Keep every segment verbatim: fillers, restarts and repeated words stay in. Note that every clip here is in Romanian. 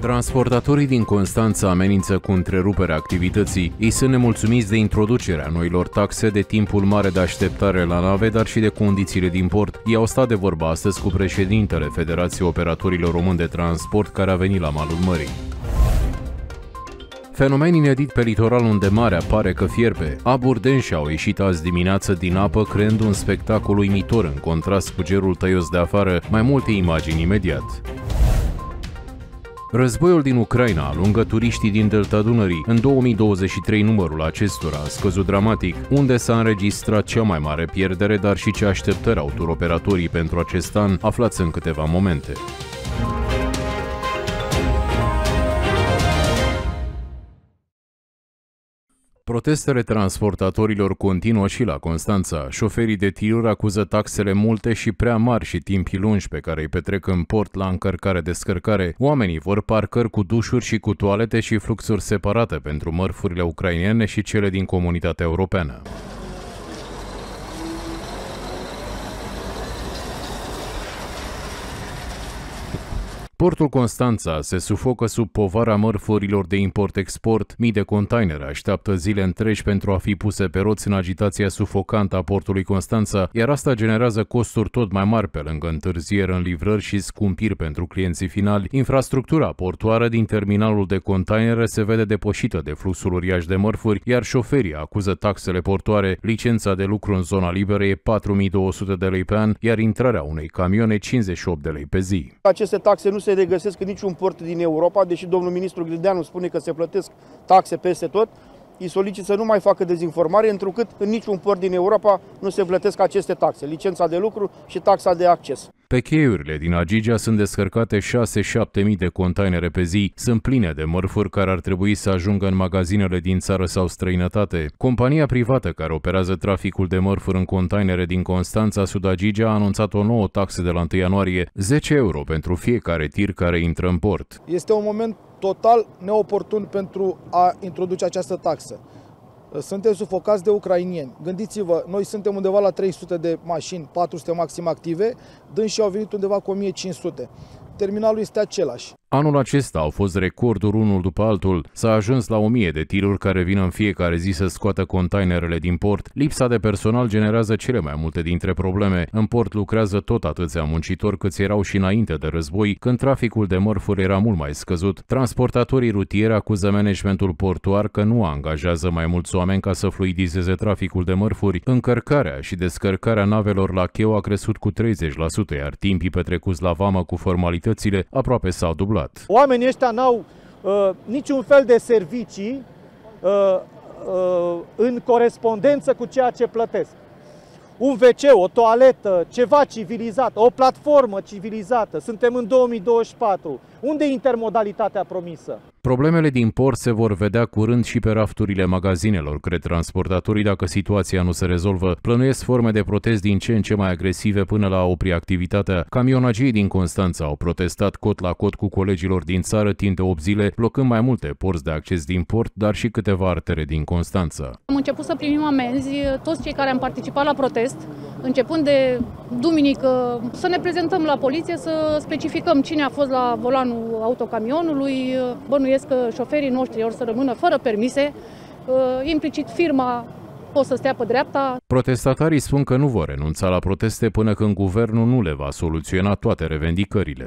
Transportatorii din Constanța amenință cu întreruperea activității. Ei sunt nemulțumiți de introducerea noilor taxe, de timpul mare de așteptare la nave, dar și de condițiile din port. Ei au stat de vorbă astăzi cu președintele Federației Operatorilor Români de Transport, care a venit la malul mării. Fenomen inedit pe litoral, unde marea pare că fierbe. Aburi denși au ieșit azi dimineață din apă, creând un spectacol uimitor în contrast cu gerul tăios de afară. Mai multe imagini imediat. Războiul din Ucraina alungă turiștii din Delta Dunării. În două mii douăzeci și trei numărul acestora a scăzut dramatic, unde s-a înregistrat cea mai mare pierdere, dar și ce așteptări au turoperatorii pentru acest an, aflați în câteva momente. Protestele transportatorilor continuă și la Constanța. Șoferii de tiruri acuză taxele multe și prea mari și timpii lungi pe care îi petrec în port la încărcare-descărcare. Oamenii vor parcări cu dușuri și cu toalete și fluxuri separate pentru mărfurile ucrainene și cele din Comunitatea Europeană. Portul Constanța se sufocă sub povara mărfurilor de import-export. Mii de containere așteaptă zile întregi pentru a fi puse pe roți în agitația sufocantă a portului Constanța, iar asta generează costuri tot mai mari pe lângă întârzieri în livrări și scumpiri pentru clienții finali. Infrastructura portoară din terminalul de containere se vede depășită de fluxul uriaș de mărfuri, iar șoferii acuză taxele portoare. Licența de lucru în zona liberă e patru mii două sute de lei pe an, iar intrarea unei camioane cincizeci și opt de lei pe zi. Aceste taxe nu se regăsesc în niciun port din Europa, deși domnul ministru Grindeanu spune că se plătesc taxe peste tot. Îi solicit să nu mai facă dezinformare, întrucât în niciun port din Europa nu se plătesc aceste taxe, licența de lucru și taxa de acces. Pe cheiurile din Agigea sunt descărcate șase-șapte mii de containere pe zi. Sunt pline de mărfuri care ar trebui să ajungă în magazinele din țară sau străinătate. Compania privată care operează traficul de mărfuri în containere din Constanța, Sud Agigea, a anunțat o nouă taxă de la întâi ianuarie, zece euro pentru fiecare tir care intră în port. Este un moment total neoportun pentru a introduce această taxă. Suntem sufocați de ucrainieni. Gândiți-vă, noi suntem undeva la trei sute de mașini, patru sute maxim active, dânsii au venit undeva cu o mie cinci sute. Terminalul este același. Anul acesta au fost recorduri unul după altul. S-a ajuns la o mie de tiruri care vin în fiecare zi să scoată containerele din port. Lipsa de personal generează cele mai multe dintre probleme. În port lucrează tot atâția muncitori câți erau și înainte de război, când traficul de mărfuri era mult mai scăzut. Transportatorii rutieri acuză managementul portuar că nu angajează mai mulți oameni ca să fluidizeze traficul de mărfuri. Încărcarea și descărcarea navelor la cheu a crescut cu treizeci la sută, iar timpii petrecuți la vamă cu formalitățile aproape s-au dublat. Oamenii ăștia n-au uh, niciun fel de servicii uh, uh, în corespondență cu ceea ce plătesc. Un ve ce, o toaletă, ceva civilizat, o platformă civilizată. Suntem în două mii douăzeci și patru. Unde e intermodalitatea promisă? Problemele din port se vor vedea curând și pe rafturile magazinelor, cred transportatorii, dacă situația nu se rezolvă. Plănuiesc forme de protest din ce în ce mai agresive până la a opri activitatea. Camionagii din Constanța au protestat cot la cot cu colegilor din țară timp de opt zile, blocând mai multe porți de acces din port, dar și câteva artere din Constanța. Am început să primim amenzi, toți cei care am participat la protest, începând de duminică, să ne prezentăm la poliție, să specificăm cine a fost la volanul autocamionului. Bănuiesc că șoferii noștri or să rămână fără permise, implicit firma o să stea pe dreapta. Protestatarii spun că nu vor renunța la proteste până când guvernul nu le va soluționa toate revendicările.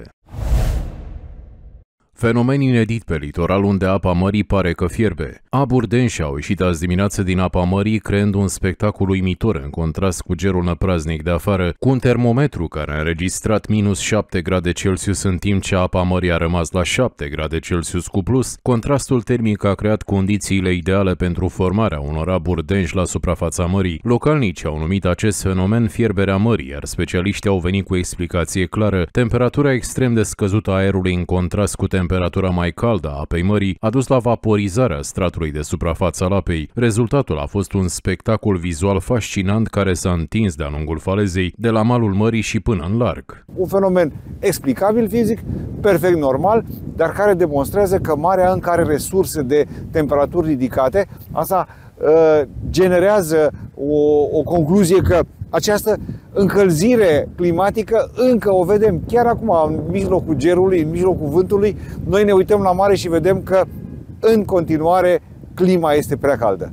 Fenomen inedit pe litoral, unde apa mării pare că fierbe. Aburi denși au ieșit azi dimineață din apa mării, creând un spectacol uimitor în contrast cu gerul năpraznic de afară, cu un termometru care a înregistrat minus șapte grade Celsius în timp ce apa mării a rămas la șapte grade Celsius cu plus. Contrastul termic a creat condițiile ideale pentru formarea unor aburi denși la suprafața mării. Localnicii au numit acest fenomen fierberea mării, iar specialiștii au venit cu o explicație clară. Temperatura extrem de scăzută a aerului în contrast cu temperatura mai caldă a apei mării a dus la vaporizarea stratului de suprafață al apei. Rezultatul a fost un spectacol vizual fascinant care s-a întins de-a lungul falezei, de la malul mării și până în larg. Un fenomen explicabil fizic, perfect normal, dar care demonstrează că marea încă are resurse de temperaturi ridicate. Asta generează o, o concluzie că această încălzire climatică încă o vedem chiar acum, în mijlocul gerului, în mijlocul vântului. Noi ne uităm la mare și vedem că în continuare clima este prea caldă.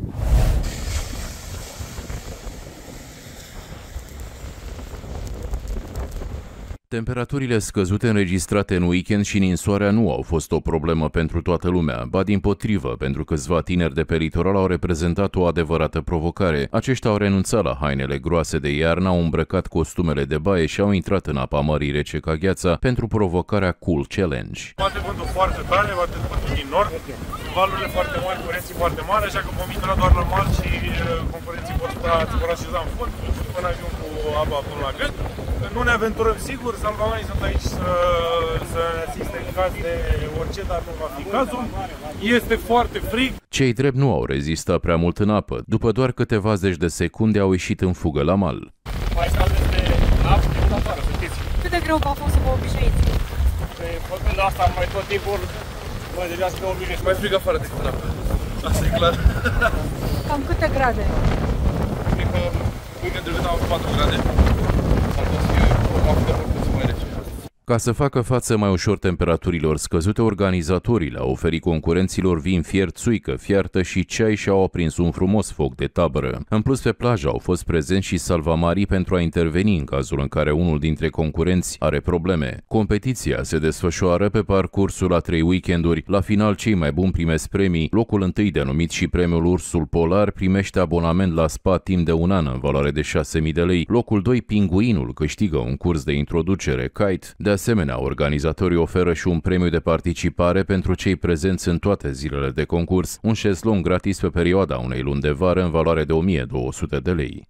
Temperaturile scăzute înregistrate în weekend și ninsoarea nu au fost o problemă pentru toată lumea, ba dimpotrivă, pentru câțiva tineri de pe litoral au reprezentat o adevărată provocare. Aceștia au renunțat la hainele groase de iarnă, au îmbrăcat costumele de baie și au intrat în apa mării rece ca gheața pentru provocarea Cool Challenge. Bate vântul foarte tare, bate vântul din nord, valurile foarte mari, curenții foarte mari, așa că vom intra doar la mal și concurenții vor sta, se vor așeza în fund până ajung cu apa până la gât. Nu ne aventurăm sigur, salvamanii sunt aici să, să ne asiste în caz de orice, dar nu va fi cazul. Este foarte frig. Cei drept nu au rezistat prea mult în apă. După doar câteva zeci de secunde au ieșit în fugă la mal. Mai scadeți de apă de afară, să știți. Cât de greu v-a fost să vă obișnuiți? Păi, făcând asta mai tot timpul, mai deja să ne obișnuiți. Mai frig afară decât în apă. Asta e clar. Cam câte grade? Cred că weekend trecut am patru grade. Ca să facă față mai ușor temperaturilor scăzute, organizatorii le-au oferit concurenților vin fiert, țuică, fiartă și ceai și au aprins un frumos foc de tabără. În plus, pe plajă au fost prezenți și salvamarii pentru a interveni în cazul în care unul dintre concurenți are probleme. Competiția se desfășoară pe parcursul a trei weekenduri. La final, cei mai buni primesc premii. Locul întâi, denumit și premiul Ursul Polar, primește abonament la spa timp de un an în valoare de șase mii de lei. Locul doi, Pinguinul, câștigă un curs de introducere kite. De De asemenea, organizatorii oferă și un premiu de participare pentru cei prezenți în toate zilele de concurs, un șezlong gratis pe perioada unei luni de vară în valoare de o mie două sute de lei.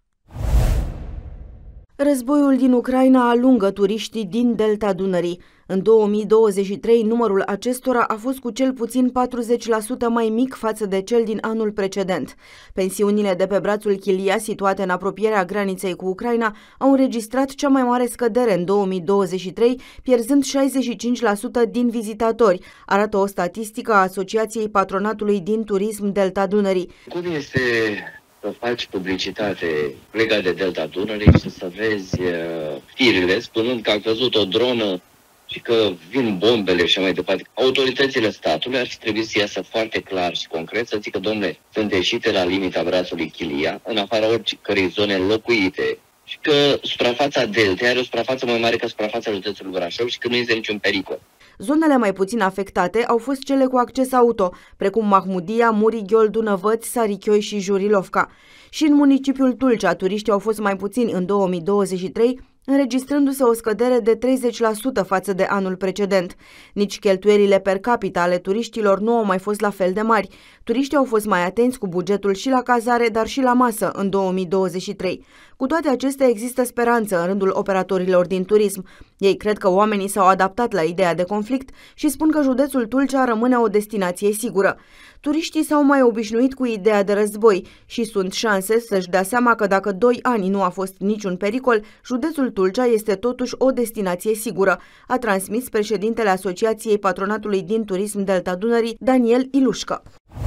Războiul din Ucraina alungă turiștii din Delta Dunării. În două mii douăzeci și trei, numărul acestora a fost cu cel puțin patruzeci la sută mai mic față de cel din anul precedent. Pensiunile de pe brațul Chilia, situate în apropierea graniței cu Ucraina, au înregistrat cea mai mare scădere în două mii douăzeci și trei, pierzând șaizeci și cinci la sută din vizitatori, arată o statistică a Asociației Patronatului din Turism Delta Dunării. Cum este să faci publicitate legată de Delta Dunării și să vezi uh, firile spunând că a căzut o dronă și că vin bombele și mai departe. Autoritățile statului ar trebui să iasă foarte clar și concret să zică, domnule, sunt ieșite la limita brațului Chilia, în afara oricărei zone locuite, și că suprafața Deltei are o suprafață mai mare ca suprafața județului Brașov și că nu este niciun pericol. Zonele mai puțin afectate au fost cele cu acces auto, precum Mahmudia, Murighiol, Dunăvăți, Sarichioi și Jurilovca. Și în municipiul Tulcea, turiștii au fost mai puțini în două mii douăzeci și trei, înregistrându-se o scădere de treizeci la sută față de anul precedent. Nici cheltuielile per capita ale turiștilor nu au mai fost la fel de mari. Turiștii au fost mai atenți cu bugetul și la cazare, dar și la masă în două mii douăzeci și trei. Cu toate acestea există speranță în rândul operatorilor din turism. Ei cred că oamenii s-au adaptat la ideea de conflict și spun că județul Tulcea rămâne o destinație sigură. Turiștii s-au mai obișnuit cu ideea de război și sunt șanse să-și dea seama că dacă doi ani nu a fost niciun pericol, județul Tulcea este totuși o destinație sigură, a transmis președintele Asociației Patronatului din Turism Delta Dunării, Daniel Ilușcă.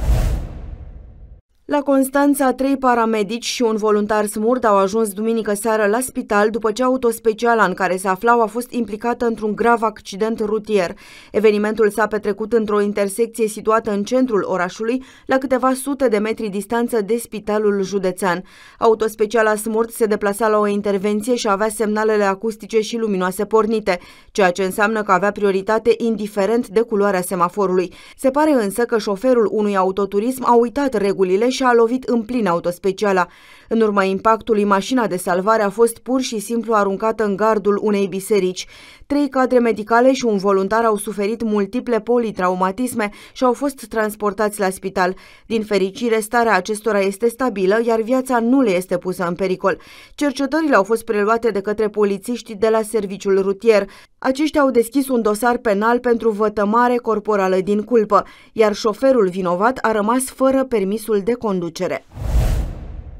La Constanța, trei paramedici și un voluntar smurd au ajuns duminică seară la spital după ce autospeciala în care se aflau a fost implicată într-un grav accident rutier. Evenimentul s-a petrecut într-o intersecție situată în centrul orașului, la câteva sute de metri distanță de spitalul județean. Autospeciala smurd se deplasa la o intervenție și avea semnalele acustice și luminoase pornite, ceea ce înseamnă că avea prioritate indiferent de culoarea semaforului. Se pare însă că șoferul unui autoturism a uitat regulile și a lovit în plin autospeciala. În urma impactului, mașina de salvare a fost pur și simplu aruncată în gardul unei biserici. Trei cadre medicale și un voluntar au suferit multiple politraumatisme și au fost transportați la spital. Din fericire, starea acestora este stabilă, iar viața nu le este pusă în pericol. Cercetările au fost preluate de către polițiști de la serviciul rutier. Aceștia au deschis un dosar penal pentru vătămare corporală din culpă, iar șoferul vinovat a rămas fără permisul de conducere.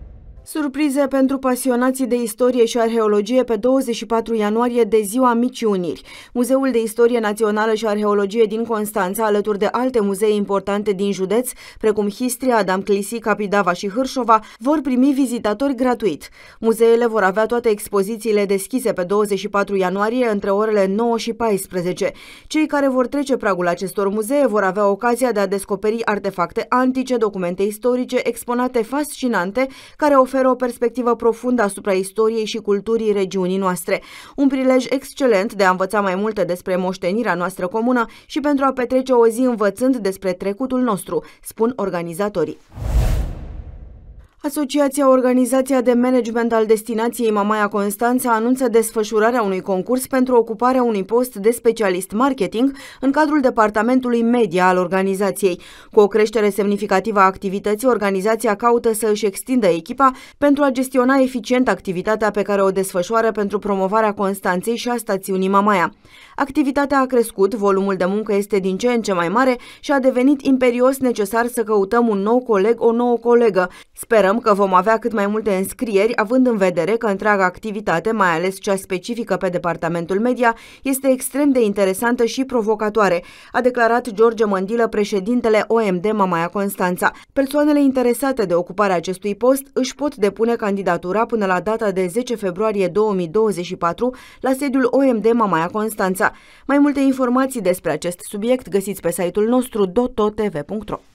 Surprize pentru pasionații de istorie și arheologie pe douăzeci și patru ianuarie, de ziua Micii Uniri. Muzeul de Istorie Națională și Arheologie din Constanța, alături de alte muzee importante din județ, precum Histria, Adam Clisi, Capidava și Hârșova, vor primi vizitatori gratuit. Muzeele vor avea toate expozițiile deschise pe douăzeci și patru ianuarie între orele nouă și paisprezece. Cei care vor trece pragul acestor muzee vor avea ocazia de a descoperi artefacte antice, documente istorice, exponate fascinante, care oferă oferă o perspectivă profundă asupra istoriei și culturii regiunii noastre. Un prilej excelent de a învăța mai multe despre moștenirea noastră comună și pentru a petrece o zi învățând despre trecutul nostru, spun organizatorii. Asociația Organizația de Management al Destinației Mamaia Constanța anunță desfășurarea unui concurs pentru ocuparea unui post de specialist marketing în cadrul departamentului media al organizației. Cu o creștere semnificativă a activității, organizația caută să își extindă echipa pentru a gestiona eficient activitatea pe care o desfășoară pentru promovarea Constanței și a stațiunii Mamaia. Activitatea a crescut, volumul de muncă este din ce în ce mai mare și a devenit imperios necesar să căutăm un nou coleg, o nouă colegă. Sperăm că vom avea cât mai multe înscrieri, având în vedere că întreaga activitate, mai ales cea specifică pe departamentul media, este extrem de interesantă și provocatoare, a declarat George Mândilă, președintele O M D Mamaia Constanța. Persoanele interesate de ocuparea acestui post își pot depune candidatura până la data de zece februarie două mii douăzeci și patru la sediul O M D Mamaia Constanța. Mai multe informații despre acest subiect găsiți pe site-ul nostru dototv punct ro.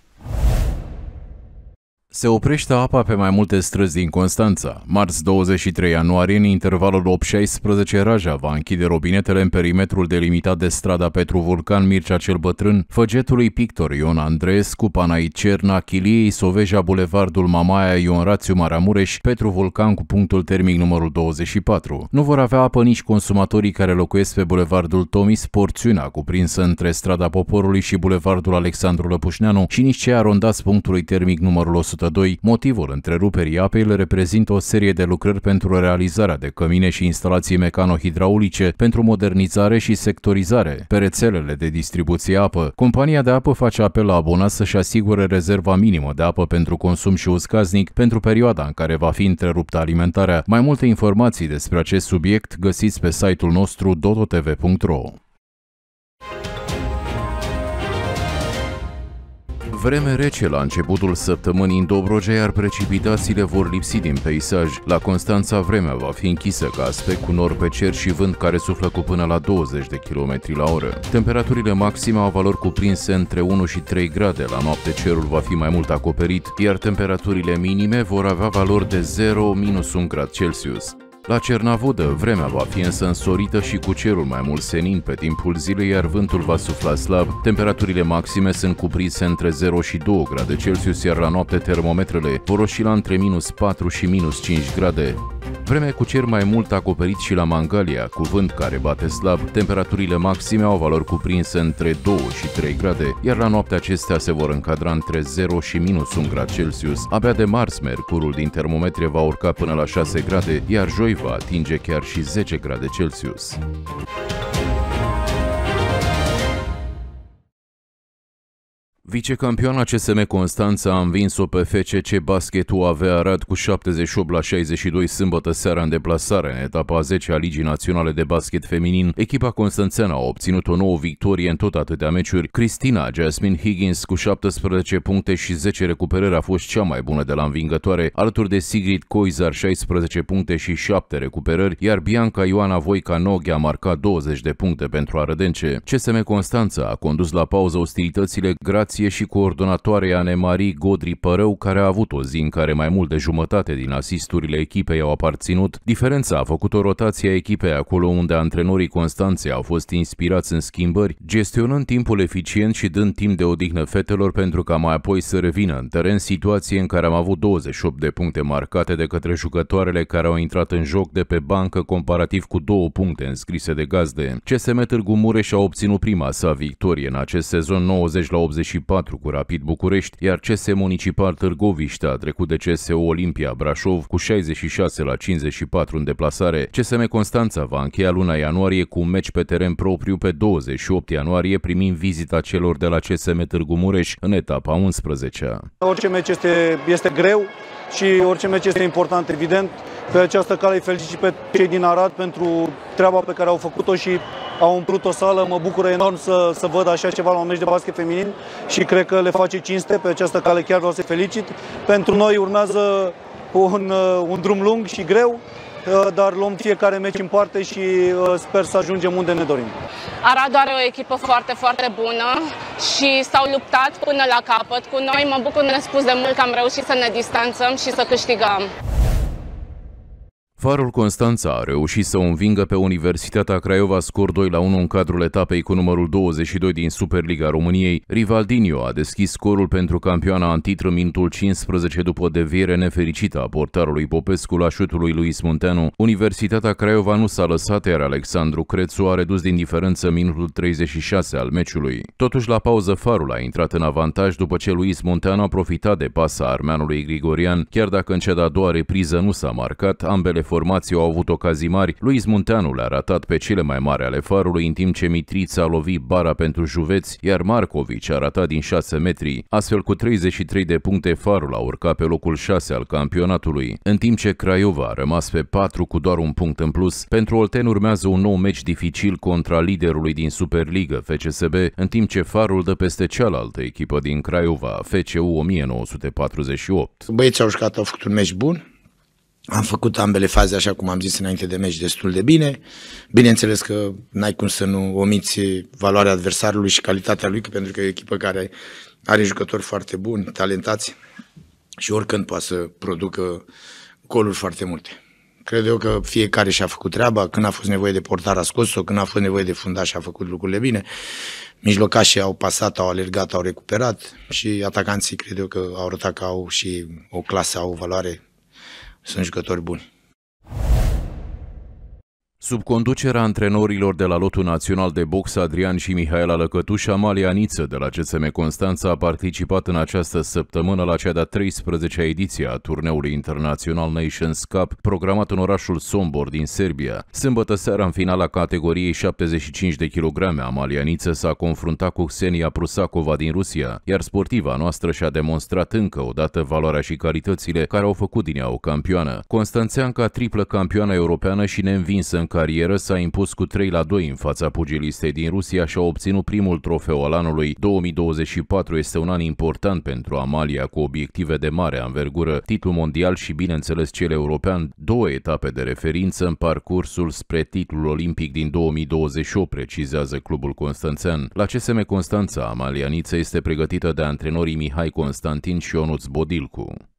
Se oprește apa pe mai multe străzi din Constanța. Marți douăzeci și trei ianuarie, în intervalul opt șaisprezece, Raja va închide robinetele în perimetrul delimitat de strada Petru Vulcan, Mircea cel Bătrân, Făgetului Pictor, Ion Andreescu, Panai Cerna, Chiliei, Soveja, Bulevardul Mamaia, Ion Rațiu, Maramureș, Petru Vulcan cu punctul termic numărul douăzeci și patru. Nu vor avea apă nici consumatorii care locuiesc pe Bulevardul Tomis, porțiunea cuprinsă între strada Poporului și Bulevardul Alexandru Lăpușneanu, și nici cei arondați punctului termic numărul o sută doi. Motivul întreruperii apei le reprezintă o serie de lucrări pentru realizarea de cămine și instalații mecano-hidraulice pentru modernizare și sectorizare pe rețelele de distribuție apă. Compania de apă face apel la abonați să-și asigure rezerva minimă de apă pentru consum și uz casnic pentru perioada în care va fi întreruptă alimentarea. Mai multe informații despre acest subiect găsiți pe site-ul nostru dototv punct ro. Vreme rece la începutul săptămânii în Dobrogea, iar precipitațiile vor lipsi din peisaj. La Constanța vremea va fi închisă ca aspect, cu nor pe cer și vânt care suflă cu până la douăzeci de kilometri la oră. Temperaturile maxime au valori cuprinse între unu și trei grade, la noapte cerul va fi mai mult acoperit, iar temperaturile minime vor avea valori de zero minus unu grad Celsius. La Cernavudă, vremea va fi însă însorită și cu cerul mai mult senin pe timpul zilei, iar vântul va sufla slab. Temperaturile maxime sunt cuprinse între zero și doi grade Celsius, iar la noapte termometrele vor oscila între minus patru și minus cinci grade. Vreme cu cer mai mult acoperit și la Mangalia, cu vânt care bate slab. Temperaturile maxime au valori cuprinse între doi și trei grade, iar la noapte acestea se vor încadra între zero și minus unu grad Celsius. Abia de marți, mercurul din termometre va urca până la șase grade, iar joi va atinge chiar și zece grade Celsius. Vicecampioana C S M Constanța a învins-o pe F C C Basket U A V Arad cu șaptezeci și opt la șaizeci și doi sâmbătă seara în deplasare în etapa a zecea a Ligii Naționale de Basket Feminin. Echipa constanțeană a obținut o nouă victorie în tot atâtea meciuri. Cristina Jasmine Higgins cu șaptesprezece puncte și zece recuperări a fost cea mai bună de la învingătoare, alături de Sigrid Coizar șaisprezece puncte și șapte recuperări, iar Bianca Ioana Voica Noghe a marcat douăzeci de puncte pentru arădence. C S M Constanța a condus la pauză ostilitățile grație și coordonatoarea Anemarie Godri Părău, care a avut o zi în care mai mult de jumătate din asisturile echipei au aparținut. Diferența a făcut o rotație a echipei acolo unde antrenorii Constanței au fost inspirați în schimbări, gestionând timpul eficient și dând timp de odihnă fetelor pentru ca mai apoi să revină în teren, situație în care am avut douăzeci și opt de puncte marcate de către jucătoarele care au intrat în joc de pe bancă, comparativ cu două puncte înscrise de gazde. C S M Târgu Mureș a obținut prima sa victorie în acest sezon, nouăzeci la optzeci și patru cu Rapid București, iar C S Municipal Târgoviște a trecut de C S O Olimpia Brașov cu șaizeci și șase la cincizeci și patru în deplasare. C S M Constanța va încheia luna ianuarie cu un meci pe teren propriu pe douăzeci și opt ianuarie, primind vizita celor de la C S M Târgu Mureș în etapa a unsprezecea. Orice meci este, este greu, și orice meci este important, evident. Pe această cale îi felicit și pe cei din Arad pentru treaba pe care au făcut-o și au umplut o sală. Mă bucură enorm să, să văd așa ceva la un meci de basket feminin și cred că le face cinste. Pe această cale chiar vreau să-i felicit. Pentru noi urmează un, un drum lung și greu, dar luăm fiecare meci în parte și sper să ajungem unde ne dorim. Arad are o echipă foarte, foarte bună și s-au luptat până la capăt cu noi. Mă bucur nespus de mult că am reușit să ne distanțăm și să câștigăm. Farul Constanța a reușit să o învingă pe Universitatea Craiova scor doi la unu în cadrul etapei cu numărul douăzeci și doi din Superliga României. Rivaldinho a deschis scorul pentru campioana în titră minutul cincisprezece după o deviere nefericită a portarului Popescu la șutul lui Luis Munteanu. Universitatea Craiova nu s-a lăsat, iar Alexandru Crețu a redus din diferență minutul treizeci și șase al meciului. Totuși, la pauză, Farul a intrat în avantaj după ce Luis Munteanu a profitat de pasa armeanului Grigorian, chiar dacă în cea de-a doua repriză nu s-a marcat, ambele formații au avut ocazii mari. Luis Munteanu le-a ratat pe cele mai mari ale Farului, în timp ce Mitrița a lovit bara pentru Juveți, iar Marcovici a ratat din șase metri. Astfel, cu treizeci și trei de puncte, Farul a urcat pe locul șase al campionatului, în timp ce Craiova a rămas pe patru cu doar un punct în plus. Pentru Olteni urmează un nou meci dificil contra liderului din Superligă, F C S B, în timp ce Farul dă peste cealaltă echipă din Craiova, F C U o mie nouă sute patruzeci și opt. Băieții au jucat, au făcut un meci bun. Am făcut ambele faze, așa cum am zis înainte de meci, destul de bine. Bineînțeles că n-ai cum să nu omiți valoarea adversarului și calitatea lui, pentru că e o echipă care are jucători foarte buni, talentați și oricând poate să producă goluri foarte multe. Cred eu că fiecare și-a făcut treaba, când a fost nevoie de portar a scos-o, când a fost nevoie de fundaș a făcut lucrurile bine. Mijlocașii au pasat, au alergat, au recuperat și atacanții cred eu că au arătat că au și o clasă, au o valoare. Sunt jucători buni. Sub conducerea antrenorilor de la Lotul Național de Box Adrian și Mihaela Lăcătuș, Amalia Niță de la C S M Constanța a participat în această săptămână la cea de-a treisprezecea ediție a turneului internațional Nations Cup, programat în orașul Sombor din Serbia. Sâmbătă seara, în finala categoriei șaptezeci și cinci de kilograme, Amalia Niță s-a confruntat cu Xenia Prusakova din Rusia, iar sportiva noastră și-a demonstrat încă o dată valoarea și calitățile care au făcut din ea o campioană. Constanțeanca, triplă campioană europeană și neînvinsă în carieră, s-a impus cu trei la doi în fața pugilistei din Rusia și a obținut primul trofeu al anului. două mii douăzeci și patru este un an important pentru Amalia, cu obiective de mare anvergură, titlul mondial și, bineînțeles, cel european, două etape de referință în parcursul spre titlul olimpic din două mii douăzeci și opt, precizează clubul constanțean. La C S M Constanța, Amalia Niță este pregătită de antrenorii Mihai Constantin și Ionuț Bodilcu.